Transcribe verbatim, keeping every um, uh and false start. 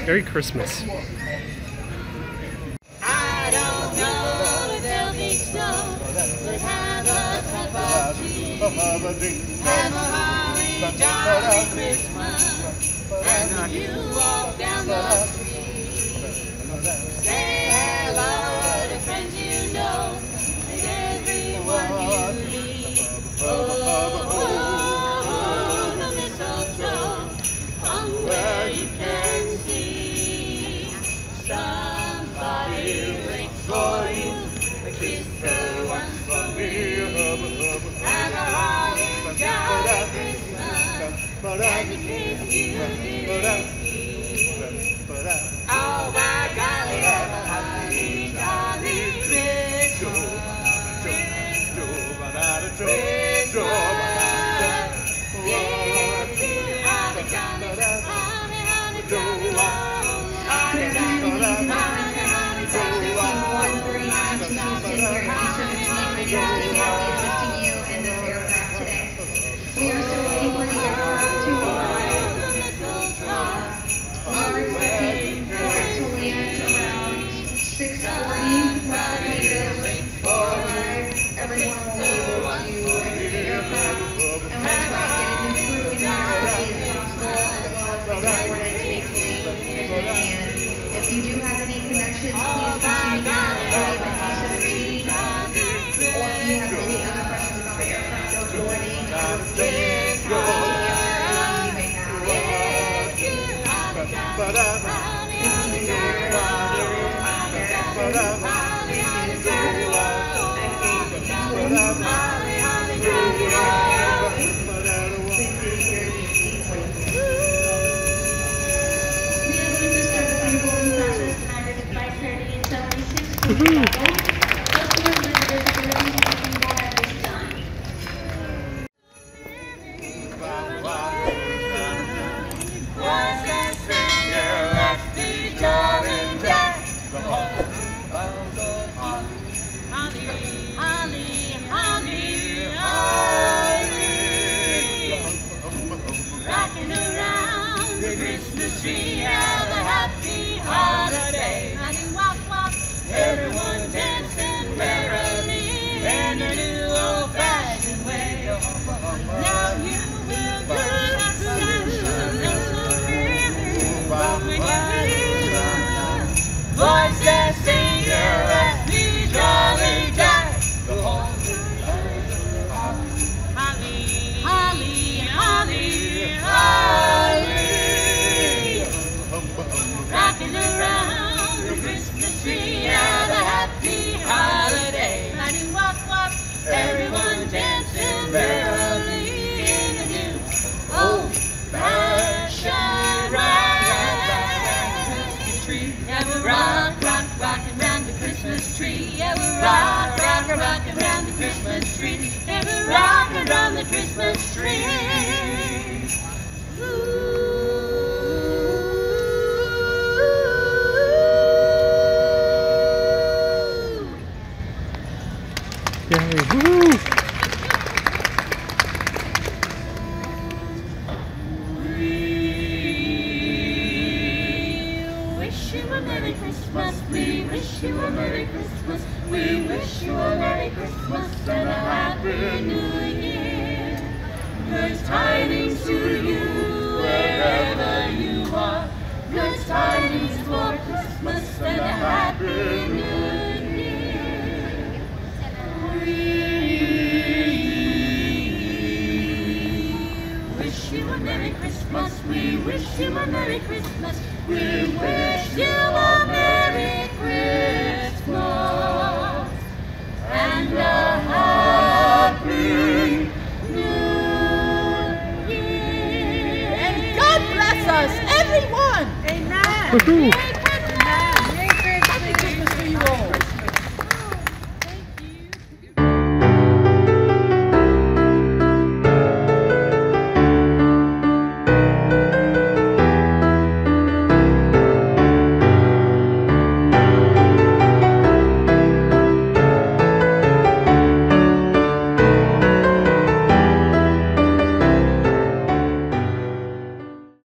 Merry Christmas. I don't know if there'll be snow, but have a cup of tea. Have a holly jolly Christmas, and when you walk down the street, say hello to friends you know, and everyone you meet. Oh, oh, the mistletoe hung where you can see. Somebody waits for you, a kiss for once for me. Have a holly jolly Christmas, and the kiss you didn't see. Oh, by golly, have a holly jolly Christmas. Christmas, yes, you have a jolly, holly, holly jolly, holly jolly, holly, holly jolly, assisting you in this aircraft today. We are still waiting for the aircraft to arrive. We are expecting for it to land around six forty. Everyone will be able to exit the aircraft, and we'll try to get it through as quickly as possible, as well as report it safely if we can. If you do have any connections, please continue to leave a piece of tree, or if you have any other questions about the aircraft or boarding, please happy to answer anything you may have. Rocking around the Christmas tree, have a happy holiday. Honey, walk, walk, everyone dancing merrily in a new old-fashioned way. Now you will go to Santa, little baby, voice that sing your happy jolly jack. Holly, holly, holly, holly, rocking around the Christmas tree, have a happy holiday. Honey, walk, walk, everyone dancing merrily in a new old-fashioned ride. Tree, yeah, we rock, rock, rocking round the Christmas tree. Yeah, we rock, rock, rocking round the Christmas tree. Yeah, we rock around the Christmas tree. Yay, woo! We wish you a Merry Christmas. We wish you a Merry Christmas and a Happy New Year. Good tidings to you wherever you are. Good tidings for Christmas and a Happy New Year. We wish you a Merry Christmas. We wish you a Merry Christmas. We wish you a Merry Christmas and a Happy New Year. And God bless us, everyone. Amen.